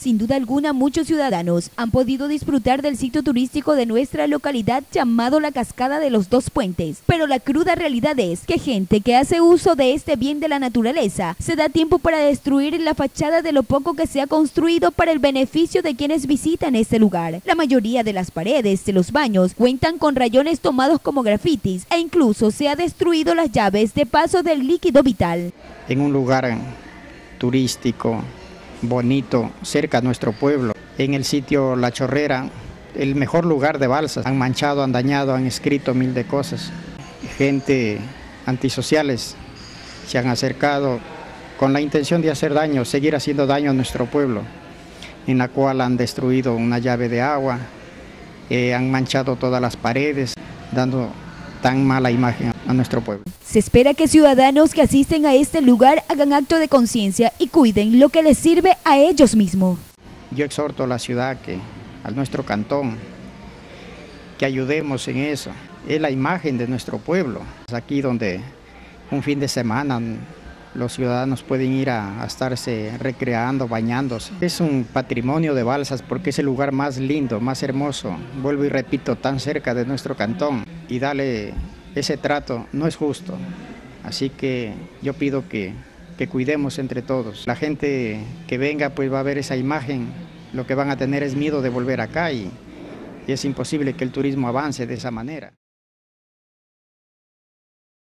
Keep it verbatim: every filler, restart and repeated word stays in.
Sin duda alguna, muchos ciudadanos han podido disfrutar del sitio turístico de nuestra localidad llamado la Cascada de los Dos Puentes, pero la cruda realidad es que gente que hace uso de este bien de la naturaleza se da tiempo para destruir la fachada de lo poco que se ha construido para el beneficio de quienes visitan este lugar. La mayoría de las paredes de los baños cuentan con rayones tomados como grafitis e incluso se ha destruido las llaves de paso del líquido vital. En un lugar turístico bonito, cerca a nuestro pueblo, en el sitio La Chorrera, el mejor lugar de Balsas. Han manchado, han dañado, han escrito mil de cosas. Gente antisociales se han acercado con la intención de hacer daño, seguir haciendo daño a nuestro pueblo, en la cual han destruido una llave de agua, eh, han manchado todas las paredes, dando tan mala imagen a nuestro pueblo. Se espera que ciudadanos que asisten a este lugar hagan acto de conciencia y cuiden lo que les sirve a ellos mismos. Yo exhorto a la ciudad, que, a nuestro cantón, que ayudemos en eso. Es la imagen de nuestro pueblo. Es aquí donde un fin de semana los ciudadanos pueden ir a, a estarse recreando, bañándose. Es un patrimonio de Balsas porque es el lugar más lindo, más hermoso. Vuelvo y repito, tan cerca de nuestro cantón. Y darle ese trato no es justo. Así que yo pido que, que cuidemos entre todos. La gente que venga pues va a ver esa imagen. Lo que van a tener es miedo de volver acá y, y es imposible que el turismo avance de esa manera.